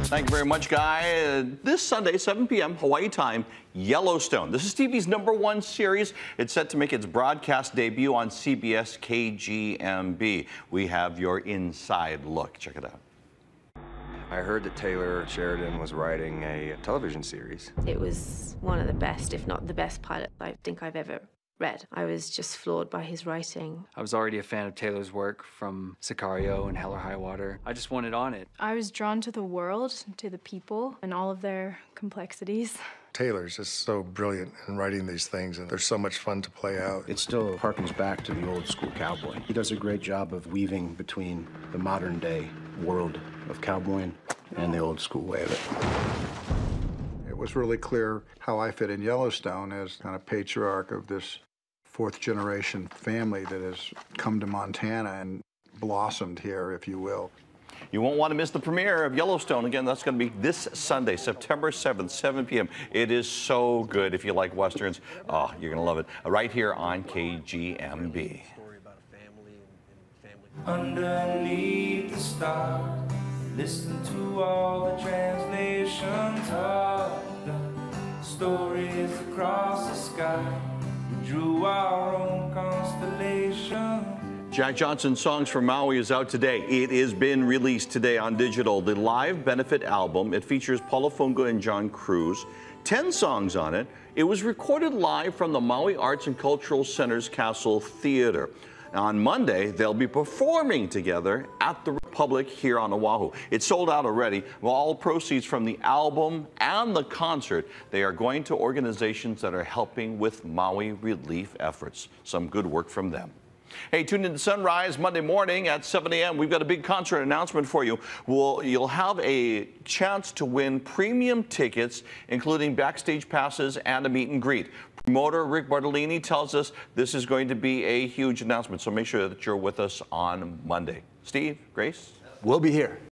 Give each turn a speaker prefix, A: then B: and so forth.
A: Thank you very much, Guy. This Sunday, 7 p.m. Hawaii time, Yellowstone. This is TV's #1 series. It's set to make its broadcast debut on CBS KGMB. We have your inside look. Check it out.
B: I heard that Taylor Sheridan was writing a television series.
C: It was one of the best, if not the best pilot I think I've ever read. I was just floored by his writing.
D: I was already a fan of Taylor's work from Sicario and Hell or High Water. I just wanted on it.
E: I was drawn to the world, to the people, and all of their complexities.
F: Taylor's just so brilliant in writing these things, and they're so much fun to play out.
G: It still harkens back to the old school cowboy. He does a great job of weaving between the modern day world of cowboying and the old school way of it.
H: It was really clear how I fit in Yellowstone as kind of patriarch of this fourth-generation family that has come to Montana and blossomed here, if you will.
A: You won't want to miss the premiere of Yellowstone. Again, that's going to be this Sunday, September 7th, 7 p.m. It is so good if you like Westerns. Oh, you're going to love it. Right here on KGMB.
I: Underneath the stars, listen to all the translations of the stories across the sky. We drew our own constellation.
A: Jack Johnson's Songs from Maui is out today. It has been released today on digital. The live benefit album. It features Paula Funga and John Cruz. 10 songs on it. It was recorded live from the Maui Arts and Cultural Center's Castle Theater. On Monday, they'll be performing together at the Republic here on Oahu. It's sold out already. Well, all proceeds from the album and the concert, they are going to organizations that are helping with Maui relief efforts. Some good work from them. Hey, tune in to Sunrise Monday morning at 7 a.m. We've got a big concert announcement for you. You'll have a chance to win premium tickets, including backstage passes and a meet and greet. Promoter Rick Bartolini tells us this is going to be a huge announcement, so make sure that you're with us on Monday. Steve, Grace?
J: We'll be here.